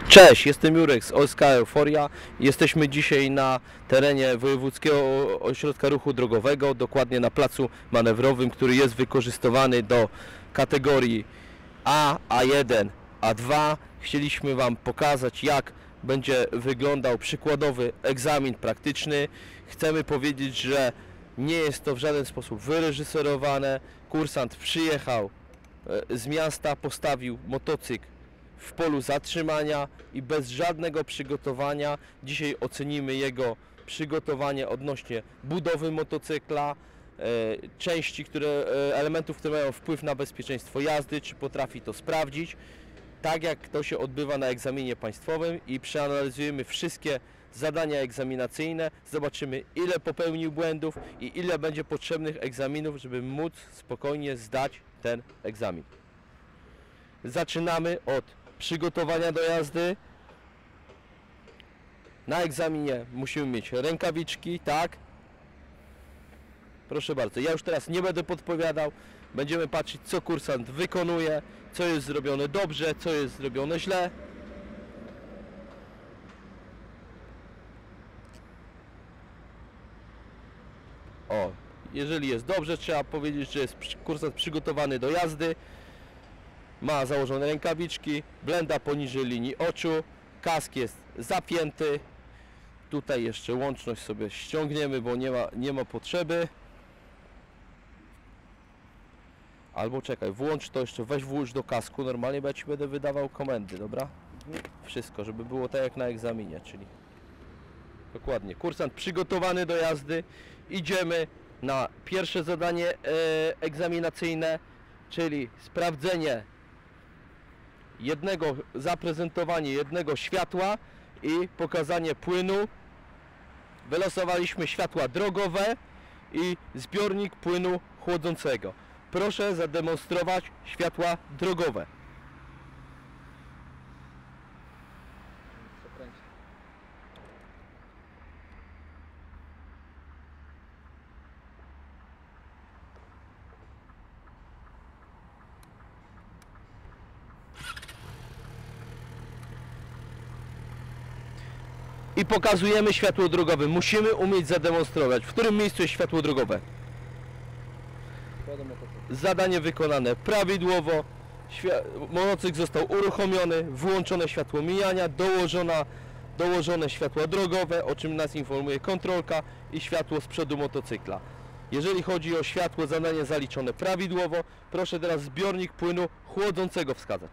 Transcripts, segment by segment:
Cześć, jestem Jurek z OSK Euforia. Jesteśmy dzisiaj na terenie Wojewódzkiego Ośrodka Ruchu Drogowego, dokładnie na placu manewrowym, który jest wykorzystywany do kategorii A, A1, A2. Chcieliśmy Wam pokazać, jak będzie wyglądał przykładowy egzamin praktyczny. Chcemy powiedzieć, że nie jest to w żaden sposób wyreżyserowane. Kursant przyjechał z miasta, postawił motocykl w polu zatrzymania i bez żadnego przygotowania. Dzisiaj ocenimy jego przygotowanie odnośnie budowy motocykla, części, elementów, które mają wpływ na bezpieczeństwo jazdy, czy potrafi to sprawdzić, tak jak to się odbywa na egzaminie państwowym, i przeanalizujemy wszystkie zadania egzaminacyjne, zobaczymy, ile popełnił błędów i ile będzie potrzebnych egzaminów, żeby móc spokojnie zdać ten egzamin. Zaczynamy od przygotowania do jazdy. Na egzaminie musimy mieć rękawiczki, tak? Proszę bardzo, ja już teraz nie będę podpowiadał. Będziemy patrzeć, co kursant wykonuje, co jest zrobione dobrze, co jest zrobione źle. O, jeżeli jest dobrze, trzeba powiedzieć, że jest kursant przygotowany do jazdy. Ma założone rękawiczki, blenda poniżej linii oczu, kask jest zapięty. Tutaj jeszcze łączność sobie ściągniemy, bo nie ma potrzeby. Albo czekaj, włącz to jeszcze, włóż do kasku normalnie, bo ja Ci będę wydawał komendy, dobra? Wszystko, żeby było tak jak na egzaminie, czyli dokładnie. Kursant przygotowany do jazdy. Idziemy na pierwsze zadanie egzaminacyjne, czyli sprawdzenie zaprezentowanie jednego światła i pokazanie płynu. Wylosowaliśmy światła drogowe i zbiornik płynu chłodzącego. Proszę zademonstrować światła drogowe. I pokazujemy światło drogowe. Musimy umieć zademonstrować, w którym miejscu jest światło drogowe. Zadanie wykonane prawidłowo. Motocykl został uruchomiony, włączone światło mijania, dołożone światła drogowe, o czym nas informuje kontrolka, i światło z przodu motocykla. Jeżeli chodzi o światło, zadanie zaliczone prawidłowo. Proszę teraz zbiornik płynu chłodzącego wskazać.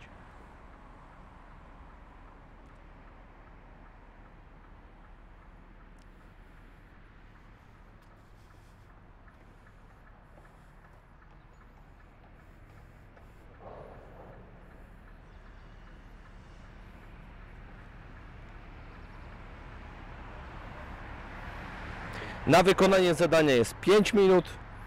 Na wykonanie zadania jest 5 minut.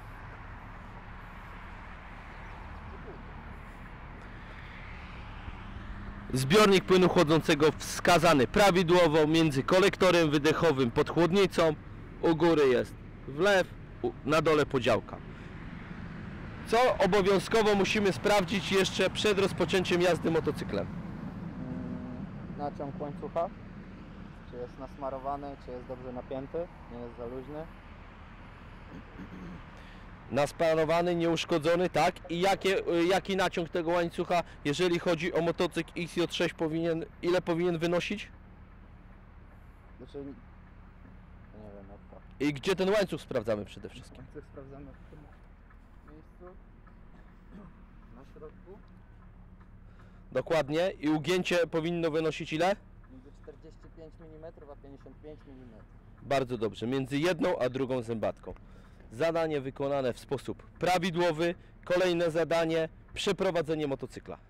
Zbiornik płynu chłodzącego wskazany prawidłowo między kolektorem wydechowym pod chłodnicą. U góry jest wlew, na dole podziałka. Co obowiązkowo musimy sprawdzić jeszcze przed rozpoczęciem jazdy motocyklem? Naciąg łańcucha. Czy jest nasmarowany, czy jest dobrze napięty, nie jest za luźny. Nasmarowany, nieuszkodzony, tak? I jaki naciąg tego łańcucha, jeżeli chodzi o motocykl XJ6, ile powinien wynosić? Znaczy, nie wiem jak to. I gdzie ten łańcuch sprawdzamy przede wszystkim? Łańcuch sprawdzamy w tym miejscu, na środku. Dokładnie. I ugięcie powinno wynosić ile? Między 45 mm a 55 mm. Bardzo dobrze, między jedną a drugą zębatką. Zadanie wykonane w sposób prawidłowy. Kolejne zadanie, przeprowadzenie motocykla.